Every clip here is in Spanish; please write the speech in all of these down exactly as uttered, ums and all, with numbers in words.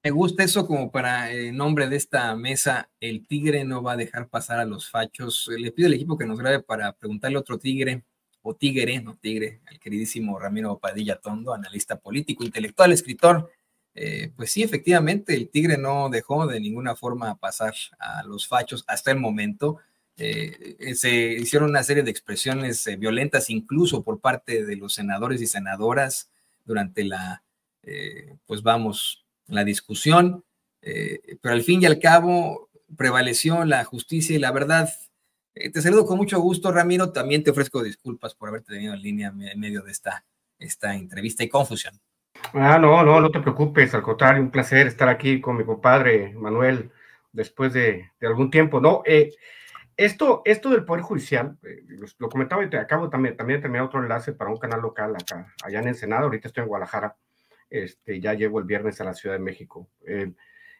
Me gusta eso como para el nombre de esta mesa, el tigre no va a dejar pasar a los fachos. Le pido al equipo que nos grabe para preguntarle a otro tigre, o tigre, no tigre, al queridísimo Ramiro Padilla Tondo, analista político, intelectual, escritor. Eh, pues sí, efectivamente, el tigre no dejó de ninguna forma pasar a los fachos hasta el momento. Eh, se hicieron una serie de expresiones eh, violentas, incluso por parte de los senadores y senadoras durante la, eh, pues vamos, la discusión, eh, pero al fin y al cabo prevaleció la justicia y la verdad. Eh, te saludo con mucho gusto, Ramiro. También te ofrezco disculpas por haberte tenido en línea en medio de esta, esta entrevista y confusión. Ah, no, no, no te preocupes, al contrario, un placer estar aquí con mi compadre Manuel después de, de algún tiempo. No, eh, esto, esto del Poder Judicial, eh, lo, lo, comentaba y te acabo también, también de terminar otro enlace para un canal local acá, allá en Ensenada, ahorita estoy en Guadalajara, este, ya llego el viernes a la Ciudad de México. Eh,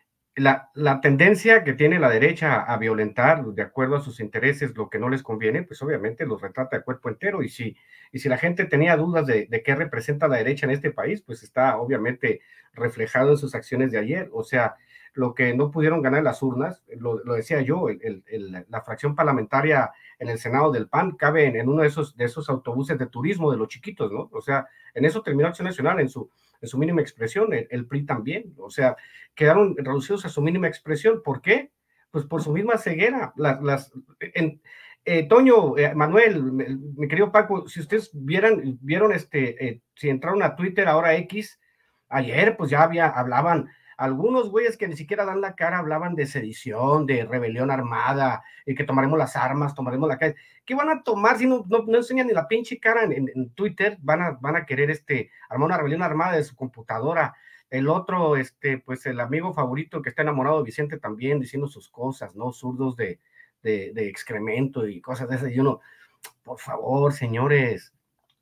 La, la, tendencia que tiene la derecha a violentar de acuerdo a sus intereses lo que no les conviene, pues obviamente los retrata de cuerpo entero y si, y si la gente tenía dudas de, de qué representa la derecha en este país, pues está obviamente reflejado en sus acciones de ayer, o sea, lo que no pudieron ganar las urnas, lo, lo decía yo, el, el, el, la fracción parlamentaria en el Senado del P A N cabe en, en uno de esos, de esos autobuses de turismo de los chiquitos, ¿no? O sea, en eso terminó Acción Nacional, en su, en su mínima expresión, el, el P R I también, o sea, quedaron reducidos a su mínima expresión. ¿Por qué? Pues por su misma ceguera. Las, las, en, eh, Toño, eh, Manuel, mi, mi querido Paco, si ustedes vieran, vieron este, eh, si entraron a Twitter, ahora X, ayer pues ya había, hablaban, algunos güeyes que ni siquiera dan la cara hablaban de sedición, de rebelión armada, y que tomaremos las armas, tomaremos la calle. ¿Qué van a tomar si no, no, no enseñan ni la pinche cara en, en, en Twitter? Van a, van a querer este, armar una rebelión armada de su computadora. El otro, este, pues el amigo favorito que está enamorado de Vicente también, diciendo sus cosas, ¿no? Zurdos de, de, de excremento y cosas de esas. Y uno, por favor, señores,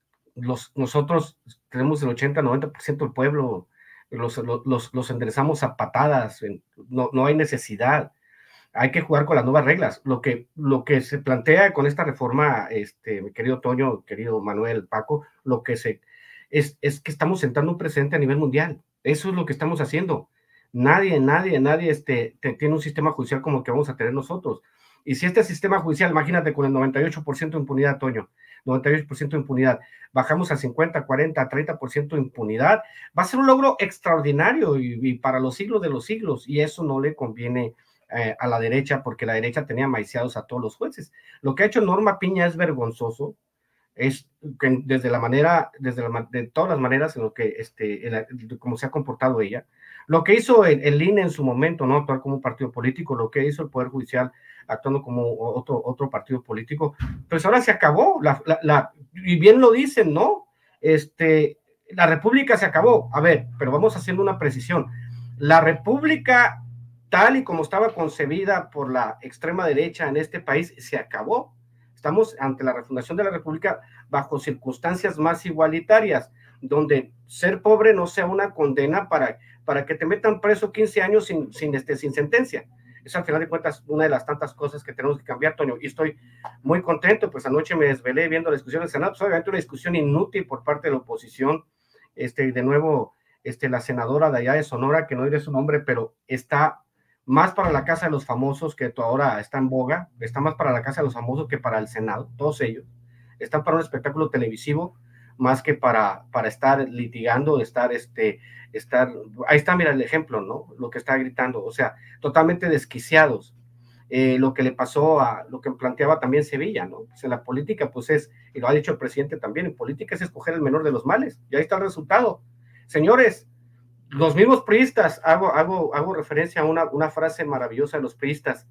los, nosotros tenemos el ochenta, noventa por ciento del pueblo, los, los, los enderezamos a patadas, no, no hay necesidad. Hay que jugar con las nuevas reglas. Lo que, lo que se plantea con esta reforma, este, mi querido Toño, querido Manuel, Paco, lo que se es, es que estamos sentando un precedente a nivel mundial. Eso es lo que estamos haciendo. Nadie, nadie, nadie este, te, tiene un sistema judicial como el que vamos a tener nosotros. Y si este sistema judicial, imagínate, con el noventa y ocho por ciento de impunidad, Toño, noventa y ocho por ciento de impunidad, bajamos a cincuenta, cuarenta, treinta por ciento de impunidad, va a ser un logro extraordinario y, y para los siglos de los siglos, y eso no le conviene eh, a la derecha, porque la derecha tenía maiciados a todos los jueces. Lo que ha hecho Norma Piña es vergonzoso, es que desde la manera, desde la, de todas las maneras en lo que, este, en la, como se ha comportado ella, lo que hizo el, el I N E en su momento, no actuar como un partido político, lo que hizo el Poder Judicial actuando como otro, otro partido político, pues ahora se acabó, la, la, la, y bien lo dicen, ¿no? Este, la República se acabó, a ver, pero vamos haciendo una precisión, la República tal y como estaba concebida por la extrema derecha en este país, se acabó. Estamos ante la refundación de la República bajo circunstancias más igualitarias, donde ser pobre no sea una condena para, para que te metan preso quince años sin, sin, este, sin sentencia. Es al final de cuentas una de las tantas cosas que tenemos que cambiar, Toño, y estoy muy contento, pues anoche me desvelé viendo la discusión del Senado, pues obviamente una discusión inútil por parte de la oposición, este, de nuevo, este, la senadora de allá de Sonora, que no diré su nombre, pero está más para la Casa de los Famosos, que ahora está en boga, está más para la Casa de los Famosos que para el Senado, todos ellos, están para un espectáculo televisivo, más que para, para estar litigando, estar, este, estar, ahí está, mira el ejemplo, ¿no? Lo que está gritando, o sea, totalmente desquiciados. Eh, lo que le pasó a, lo que planteaba también Sevilla, ¿no? Pues en la política, pues es, y lo ha dicho el presidente también, en política es escoger el menor de los males, y ahí está el resultado. Señores, los mismos priistas, hago, hago, hago referencia a una, una frase maravillosa de los priistas,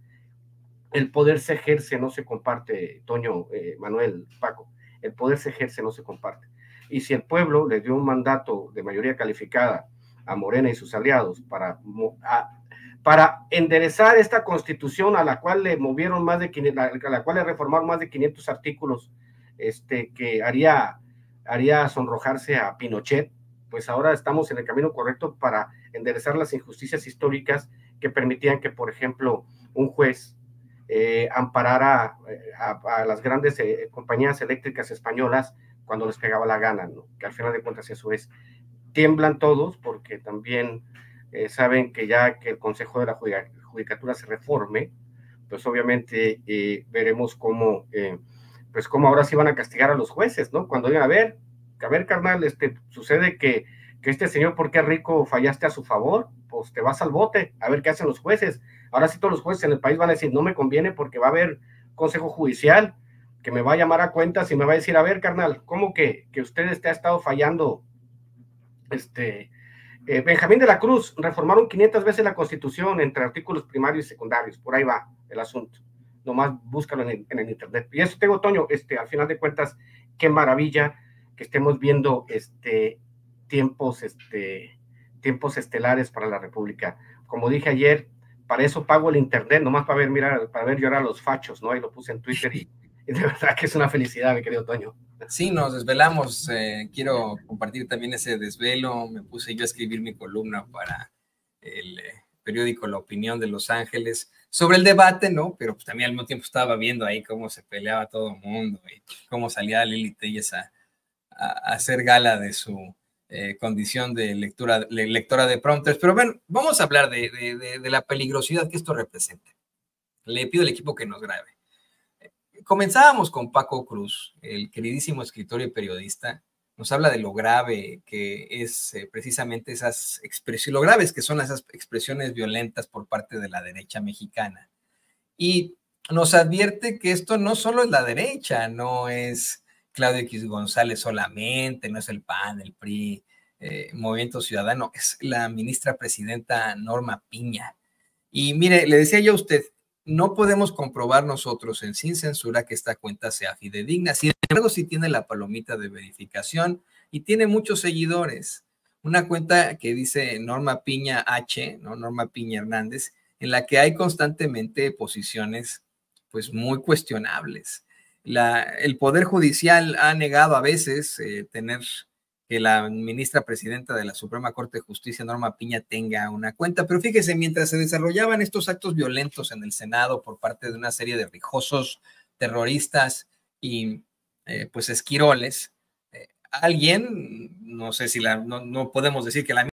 el poder se ejerce, no se comparte, Toño, eh, Manuel, Paco, el poder se ejerce, no se comparte. Y si el pueblo le dio un mandato de mayoría calificada a Morena y sus aliados para, a, para enderezar esta constitución a la cual le movieron más de quinientos, a la cual le reformaron más de quinientos artículos, este, que haría, haría sonrojarse a Pinochet, pues ahora estamos en el camino correcto para enderezar las injusticias históricas que permitían que, por ejemplo, un juez eh, amparara a, a, a las grandes eh, compañías eléctricas españolas cuando les pegaba la gana, ¿no? Que al final de cuentas eso es. Tiemblan todos porque también eh, saben que ya que el Consejo de la Judicatura se reforme, pues obviamente eh, veremos cómo, eh, pues cómo ahora sí van a castigar a los jueces, ¿no? Cuando digan, a ver, a ver, carnal, este, sucede que, que este señor, ¿por qué rico fallaste a su favor? Pues te vas al bote, a ver qué hacen los jueces. Ahora sí todos los jueces en el país van a decir, no me conviene porque va a haber consejo judicial que me va a llamar a cuentas y me va a decir, a ver, carnal, ¿cómo que, que usted este ha estado fallando? Este, eh, Benjamín de la Cruz, reformaron quinientas veces la Constitución entre artículos primarios y secundarios, por ahí va el asunto. Nomás búscalo en el, en el internet. Y eso tengo, Toño, este, al final de cuentas, qué maravilla que estemos viendo este, tiempos, este, tiempos estelares para la República. Como dije ayer, para eso pago el internet, nomás para ver, mirar, para ver llorar a los fachos, ¿no? Ahí lo puse en Twitter y, y de verdad que es una felicidad, mi querido Toño. Sí, nos desvelamos. Eh, quiero compartir también ese desvelo. Me puse yo a escribir mi columna para el eh, periódico La Opinión de Los Ángeles sobre el debate, ¿no? Pero pues, también al mismo tiempo estaba viendo ahí cómo se peleaba todo el mundo y cómo salía Lili Telles a, a, a hacer gala de su eh, condición de lectura, de lectora de prompters. Pero bueno, vamos a hablar de, de, de, de la peligrosidad que esto representa. Le pido al equipo que nos grabe. Comenzábamos con Paco Cruz, el queridísimo escritor y periodista. Nos habla de lo grave que es eh, precisamente esas expresiones, lo graves que son esas expresiones violentas por parte de la derecha mexicana. Y nos advierte que esto no solo es la derecha, no es Claudio X González solamente, no es el P A N, el P R I, eh, Movimiento Ciudadano, es la ministra presidenta Norma Piña. Y mire, le decía yo a usted, no podemos comprobar nosotros en Sin Censura que esta cuenta sea fidedigna. Sin embargo, sí tiene la palomita de verificación y tiene muchos seguidores. Una cuenta que dice Norma Piña H, ¿no? Norma Piña Hernández, en la que hay constantemente posiciones pues muy cuestionables. La, el Poder Judicial ha negado a veces eh, tener que la ministra presidenta de la Suprema Corte de Justicia, Norma Piña, tenga una cuenta. Pero fíjese, mientras se desarrollaban estos actos violentos en el Senado por parte de una serie de rijosos terroristas y eh, pues esquiroles, eh, alguien, no sé si la, no, no podemos decir que la